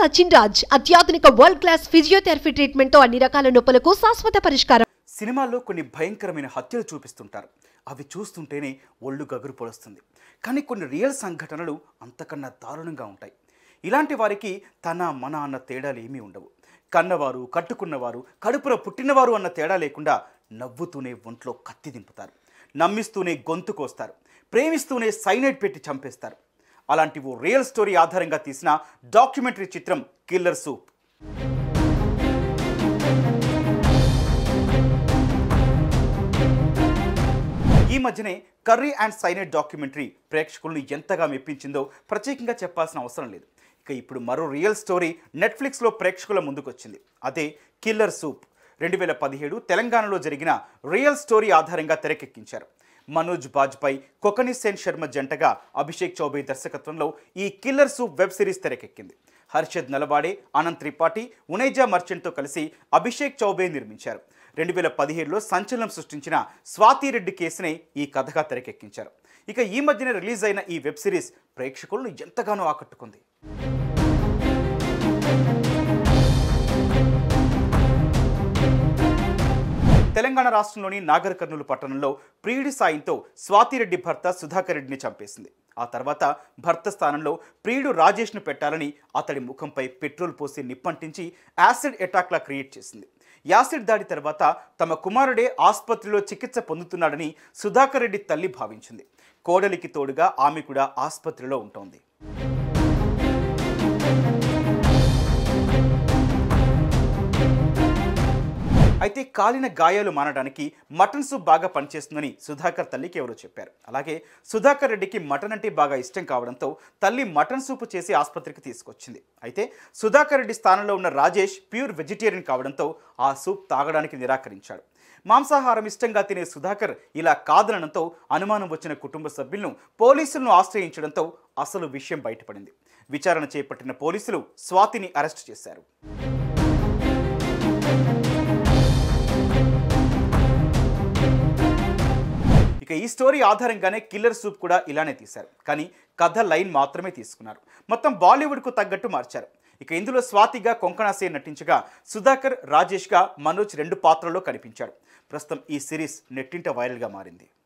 సచిన్ రాజ్ అత్యాధునిక world class physiotherapy treatment తో అన్ని రకాల నొప్పులకు శాశ్వత పరిష్కారం. సినిమాల్లో కొన్ని భయంకరమైన హత్యలు చూపిస్తుంటారు. అవి చూస్తుంటేనే ఒళ్ళు గగురు పొడుస్తుంది. కానీ కొన్ని రియల్ సంఘటనలు అంతకన్నా దారుణంగా ఉంటాయి. ఇలాంటి వారికి తన మన అన్న తేడాలు ఏమీ ఉండవు. కన్నవారు, కట్టుకున్నవారు, కడుపులో పుట్టినవారు అన్న తేడా లేకుండా నవ్వుతూనే ఒంట్లో కత్తి దింపుతారు, నమ్మిస్తూనే గొంతు కోస్తారు, ప్రేమిస్తూనే సైనైడ్ పెట్టి చంపేస్తారు. అలాంటి ఓ రియల్ స్టోరీ ఆధారంగా తీసిన డాక్యుమెంటరీ చిత్రం కిల్లర్ సూప్. ఈ మధ్యనే కర్రీ అండ్ సైనైడ్ డాక్యుమెంటరీ ప్రేక్షకులను ఎంతగా మెప్పించిందో ప్రత్యేకంగా చెప్పాల్సిన అవసరం లేదు. ఇక ఇప్పుడు మరో రియల్ స్టోరీ నెట్ఫ్లిక్స్లో ప్రేక్షకుల ముందుకొచ్చింది. అదే కిల్లర్ సూప్. 2017 తెలంగాణలో జరిగిన రియల్ స్టోరీ ఆధారంగా తెరకెక్కించారు. మనోజ్ బాజ్పేయి, కొకని సేన్ శర్మ జంటగా అభిషేక్ చౌబే దర్శకత్వంలో ఈ కిల్లర్ సూప్ వెబ్ సిరీస్ తెరకెక్కింది. హర్షద్ నలవాడే, అనంత్ త్రిపాఠి, ఉనైజా మర్చెంట్తో కలిసి అభిషేక్ చౌబే నిర్మించారు. 2017లో సంచలనం సృష్టించిన స్వాతి రెడ్డి కేసునే ఈ కథగా తెరకెక్కించారు. ఇక ఈ మధ్యన రిలీజ్ అయిన ఈ వెబ్ సిరీస్ ప్రేక్షకులను ఎంతగానో ఆకట్టుకుంది. తెలంగాణ రాష్ట్రంలోని నాగర్ కర్నూలు పట్టణంలో ప్రియుడి సాయంతో స్వాతిరెడ్డి భర్త సుధాకర్ రెడ్డిని చంపేసింది. ఆ తర్వాత భర్త స్థానంలో ప్రియుడు రాజేష్ను పెట్టాలని అతడి ముఖంపై పెట్రోల్ పోసి నిప్పంటించి యాసిడ్ అటాక్లా క్రియేట్ చేసింది. యాసిడ్ దాడి తర్వాత తమ కుమారుడే ఆసుపత్రిలో చికిత్స పొందుతున్నాడని సుధాకర్ రెడ్డి తల్లి భావించింది. కోడలికి తోడుగా ఆమె కూడా ఆసుపత్రిలో ఉంటోంది. అయితే కాలిన గాయాలు మానడానికి మటన్ సూప్ బాగా పనిచేస్తుందని సుధాకర్ తల్లికి ఎవరో చెప్పారు. అలాగే సుధాకర్ రెడ్డికి మటన్ అంటే బాగా ఇష్టం కావడంతో తల్లి మటన్ సూప్ చేసి ఆసుపత్రికి తీసుకొచ్చింది. అయితే సుధాకర్ రెడ్డి స్థానంలో ఉన్న రాజేష్ ప్యూర్ వెజిటేరియన్ కావడంతో ఆ సూప్ తాగడానికి నిరాకరించాడు. మాంసాహారం ఇష్టంగా తినే సుధాకర్ ఇలా కాదనడంతో అనుమానం వచ్చిన కుటుంబ సభ్యులను పోలీసులను ఆశ్రయించడంతో అసలు విషయం బయటపడింది. విచారణ చేపట్టిన పోలీసులు స్వాతిని అరెస్టు చేశారు. ఇక ఈ స్టోరీ ఆధారంగానే కిల్లర్ సూప్ కూడా ఇలానే తీశారు. కానీ కథ లైన్ మాత్రమే తీసుకున్నారు. మొత్తం బాలీవుడ్కు తగ్గట్టు మార్చారు. ఇక ఇందులో స్వాతిగా కొంకణా సేన్ నటించగా సుధాకర్, రాజేష్గా మనోజ్ 2 పాత్రల్లో కనిపించాడు. ప్రస్తుతం ఈ సిరీస్ నెట్టింట వైరల్గా మారింది.